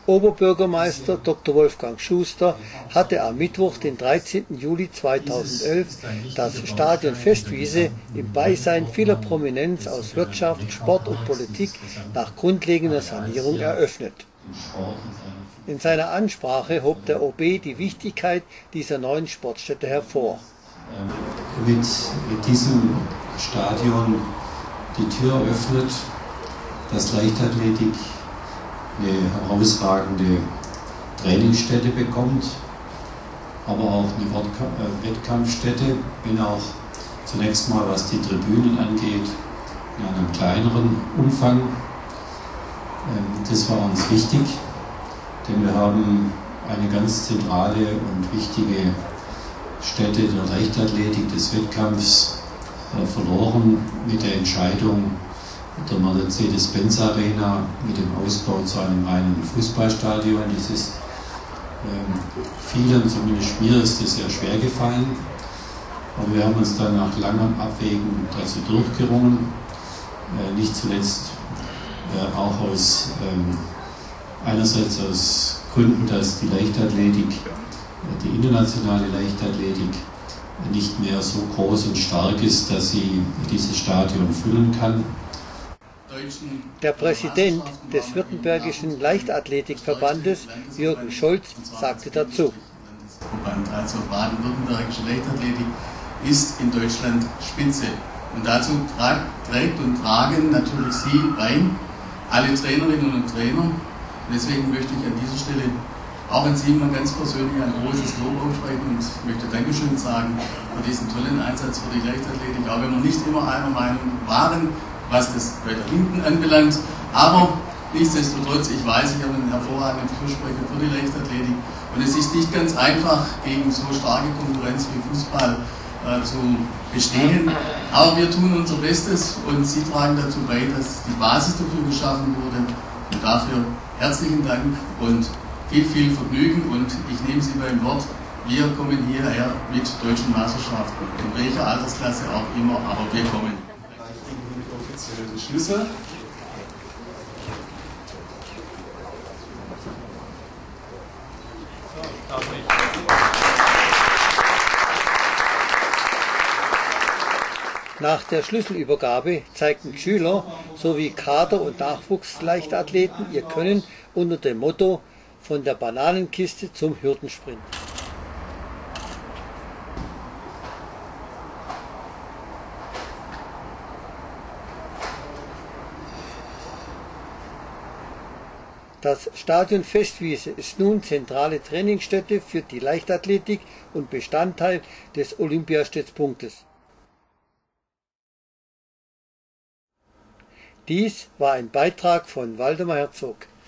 Oberbürgermeister Dr. Wolfgang Schuster hatte am Mittwoch, den 13. Juli 2011, das Stadion Festwiese im Beisein vieler Prominenz aus Wirtschaft, Sport und Politik nach grundlegender Sanierung eröffnet. In seiner Ansprache hob der OB die Wichtigkeit dieser neuen Sportstätte hervor. Mit diesem Stadion die Tür öffnet, dass Leichtathletik eine herausragende Trainingsstätte bekommt, aber auch eine Wettkampfstätte, wenn auch zunächst mal, was die Tribünen angeht, in einem kleineren Umfang. Das war uns wichtig, denn wir haben eine ganz zentrale und wichtige Stätte der Leichtathletik, des Wettkampfs verloren mit der Entscheidung der Mercedes-Benz Arena mit dem Ausbau zu einem reinen Fußballstadion. Das ist vielen, zumindest mir, ist das sehr schwer gefallen. Aber wir haben uns dann nach langem Abwägen dazu durchgerungen, nicht zuletzt auch einerseits aus Gründen, dass die Leichtathletik, die internationale Leichtathletik, nicht mehr so groß und stark ist, dass sie dieses Stadion füllen kann. Der Präsident des Württembergischen Leichtathletikverbandes, Jürgen Scholz, sagte dazu: Also baden-württembergische Leichtathletik ist in Deutschland Spitze. Und dazu trägt und tragen natürlich Sie bei, alle Trainerinnen und Trainer. Und deswegen möchte ich an dieser Stelle auch an Sie mal ganz persönlich ein großes Lob aussprechen und möchte Dankeschön sagen für diesen tollen Einsatz für die Leichtathletik, auch wenn wir nicht immer einer Meinung waren, was das weiter hinten anbelangt. Aber nichtsdestotrotz, ich weiß, ich habe einen hervorragenden Fürsprecher für die Leichtathletik und es ist nicht ganz einfach, gegen so starke Konkurrenz wie Fußball zu bestehen. Aber wir tun unser Bestes und Sie tragen dazu bei, dass die Basis dafür geschaffen wurde. Und dafür herzlichen Dank und viel, viel Vergnügen. Und ich nehme Sie beim Wort, wir kommen hierher mit deutschen Meisterschaften, in welcher Altersklasse auch immer, aber wir kommen. Offizielle Schlüssel. Nach der Schlüsselübergabe zeigten Schüler sowie Kader- und Nachwuchsleichtathleten ihr Können unter dem Motto „Von der Bananenkiste zum Hürdensprint“. Das Stadion Festwiese ist nun zentrale Trainingsstätte für die Leichtathletik und Bestandteil des Olympiastützpunktes. Dies war ein Beitrag von Waldemar Herzog.